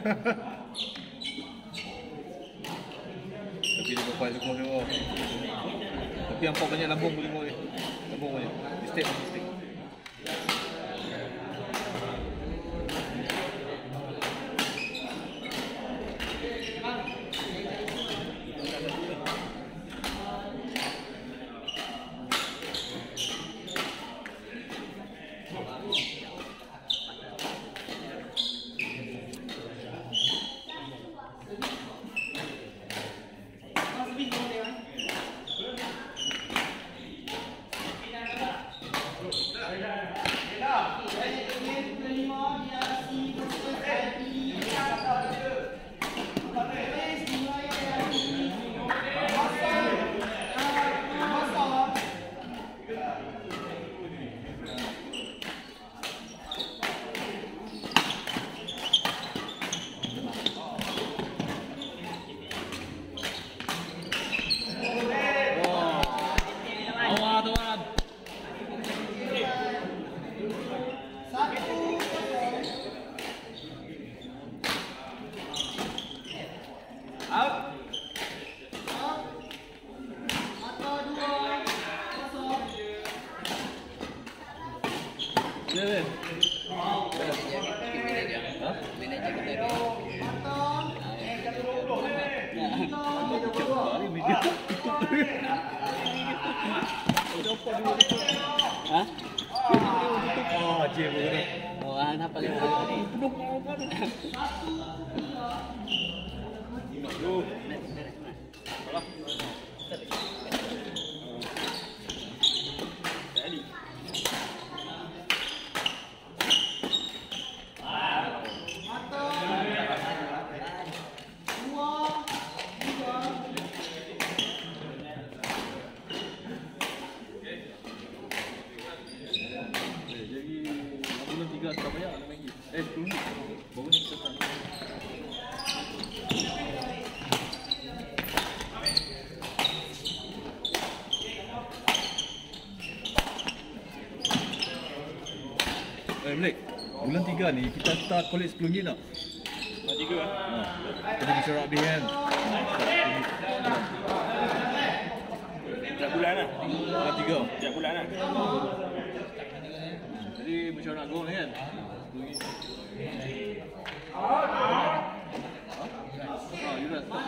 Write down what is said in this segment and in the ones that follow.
Tapi dia berkuat semua. Tapi nampak banyak lambung boleh tengok ni. Lambung banyak. Mistake. Black, bulan 3 ni kita start college RM10 tak? Bulan 3 lah. Kita pergi Syarab habis kan? Setiap bulan lah. Bulan 3? Setiap bulan lah. Jadi mesyuarat nak go ni kan? You dah start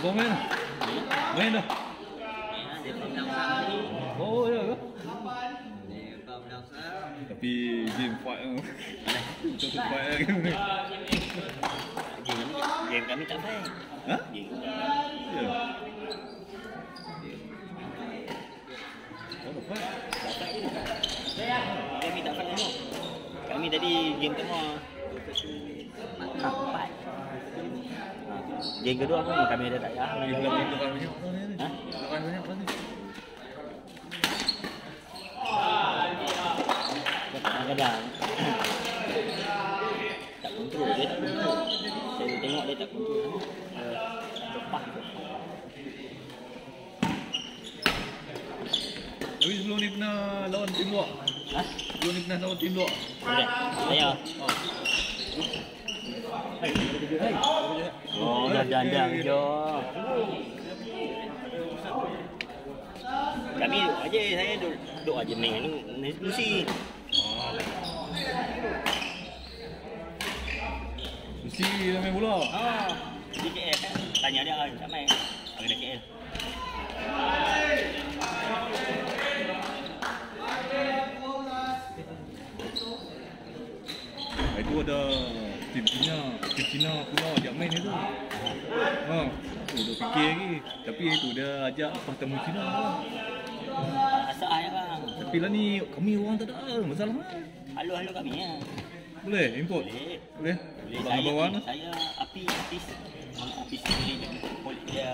Kau main dah? Main dah? Dia menang sekali. Oh, ya ke? Dia menang sekali. Tapi game fight lah. Betul-betul fight lah game ni. Game kami tak fair. Ha? Game. Ya. Oh, fight? Tak fair je. Kami tak fair tengok. Kami tadi game pertama 4. Game kedua pun kami ada tak ya. Dia belakang tekan banyak lah ni. Ha? Tekan banyak lah ni. Kadang-kadang tak kontrol, dia tak kontrol. Saya tengok dia tak kontrol. Lepas. Tapi sebelum ni pernah lawan tim luar. Ha? Sebelum ni pernah lawan tim luar. Boleh. Saya. Oh, dah dandang je. Kami duduk aja, saya duduk aja main ni Lucy. Mesti dah main bola. Di KL kan. Tanya dia tak main. Bagi dia KL. Itu ada tim Cina pula ajak main itu. Ha, tu dah fikir lagi. Tapi itu dia ajak pas temu Cina lah. Asal ya bang. Tapi lah ni kami orang tak ada masalah lah. Halo kami ya. Boleh import? Boleh. Boleh? Boleh. Bang bawaan lah. Saya apis boleh jadi boleh dia.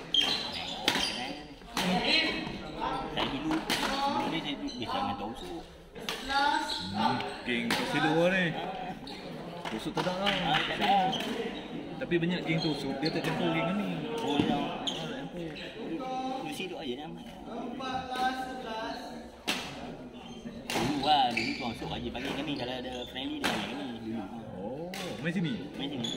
Saya dulu ni saya biasa main tausuk. Geng Tosilo ni. Tusuk tak ada lah. Tak ada. Tapi banyak geng tusuk dia tak campur geng ni. Oh ya. Lucy duduk aja nama. Dulu tuan sok aja bagi kami kalau ada friendly dia bagi kami dulu. Oh, main sini. Main sini.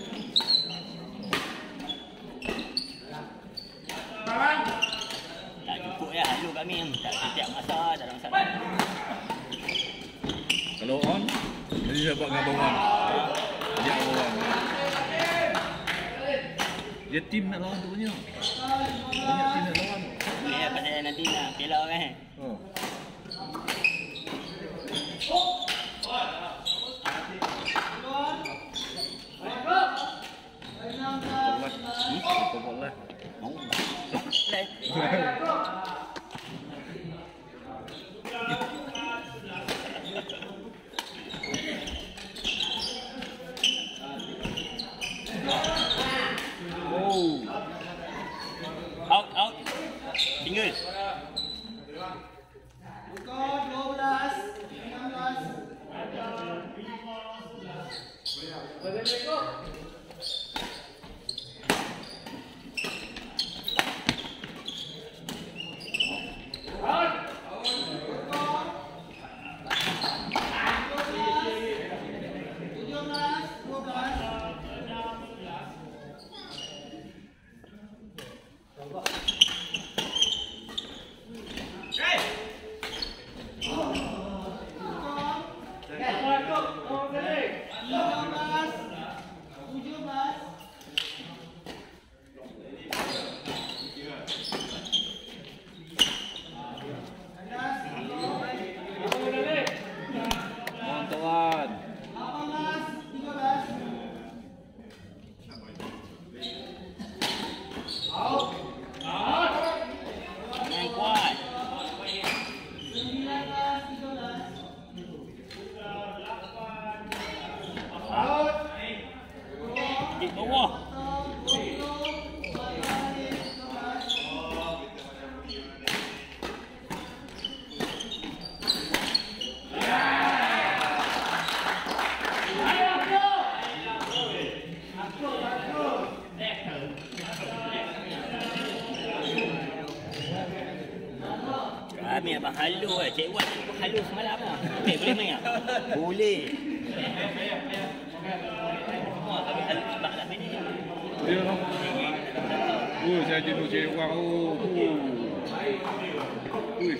Tak cukup ya halu kami tak setiap masa tak ada masalah. Kalau on, jadi saya buat dengan bawang. Ajak bawang. Dia tim nak lawan tu banyak. Banyak tim nak lawan. Ya pasal nanti nak piala kan. Oh. Boleh. Mau. Boleh. Oh. Out. Tinggal. Kawan-kawan. Main kuat. Di bawah. Kami abang halu lah. Cik Wan pun halu semalam lah. Boleh main tak? Boleh. Semua kami halu sebab nak main ni. Ya lah. Oh, saya jenuh Cik Wang. Ui.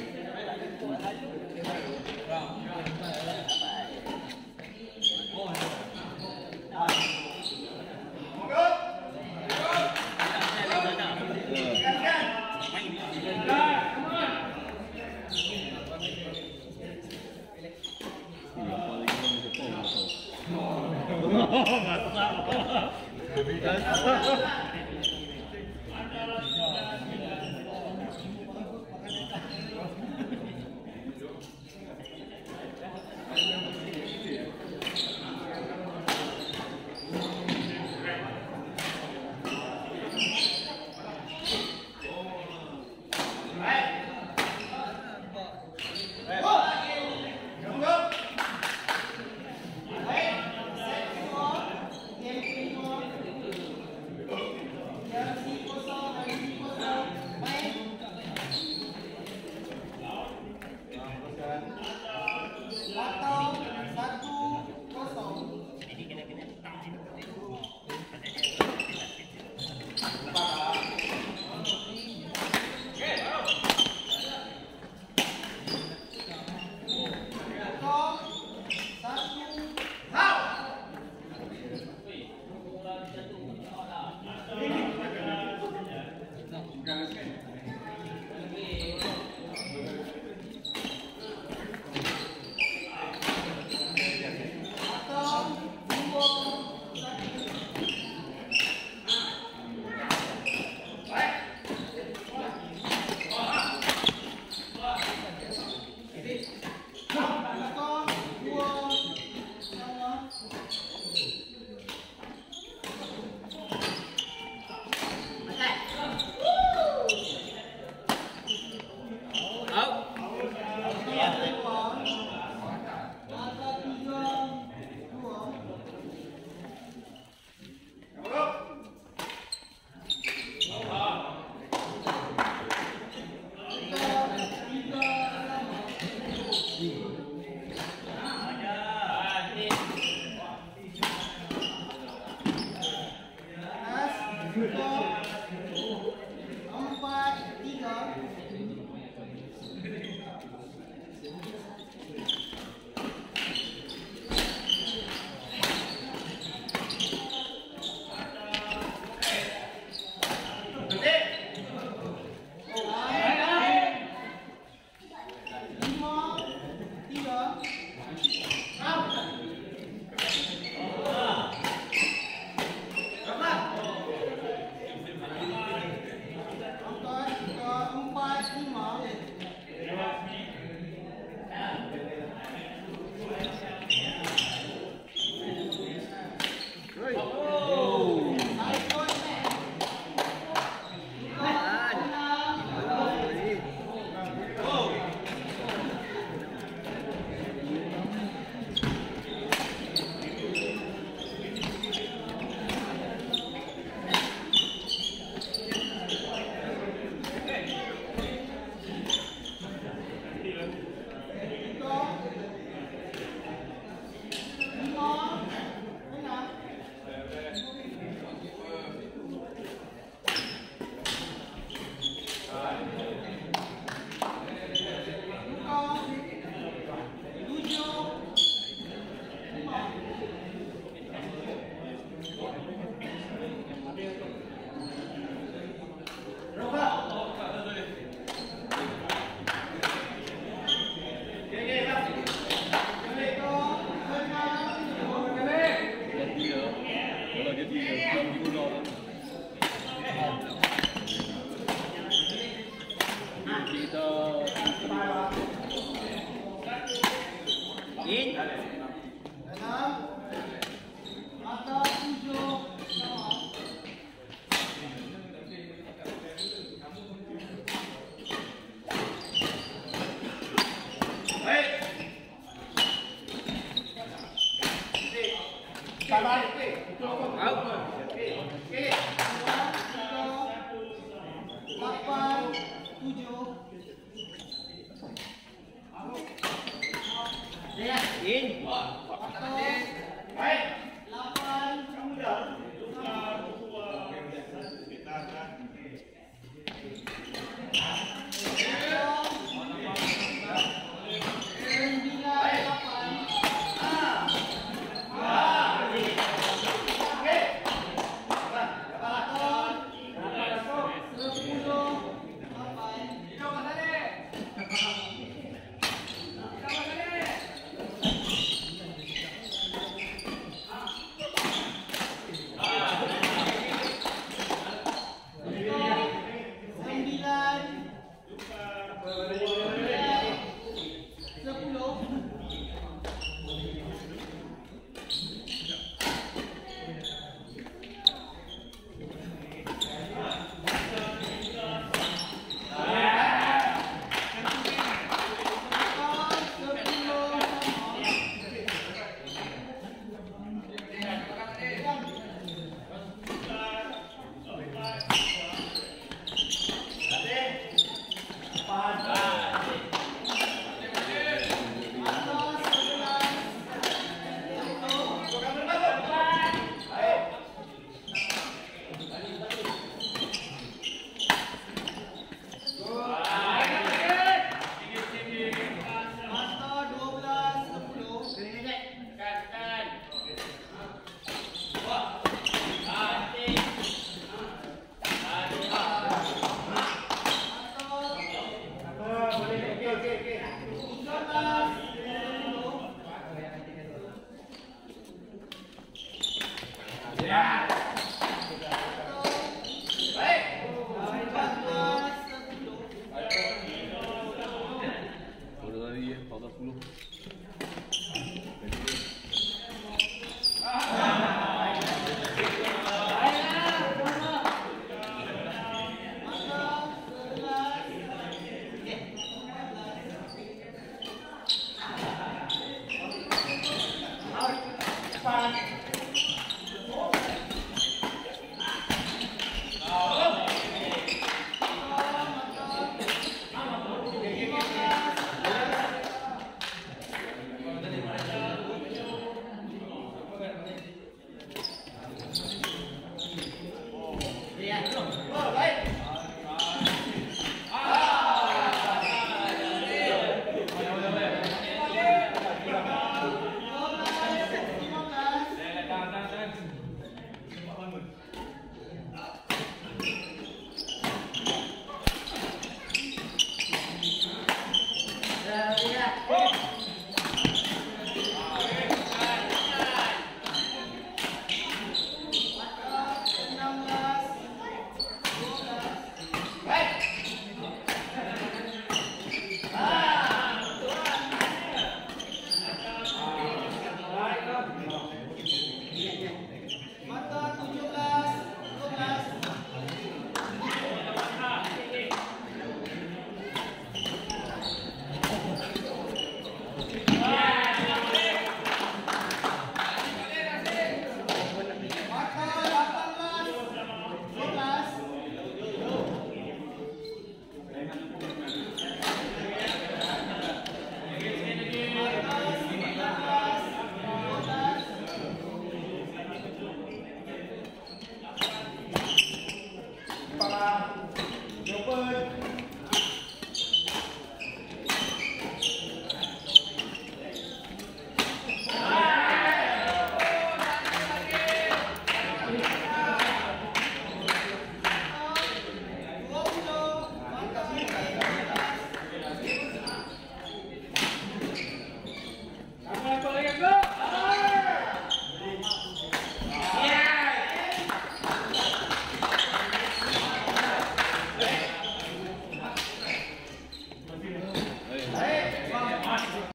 Para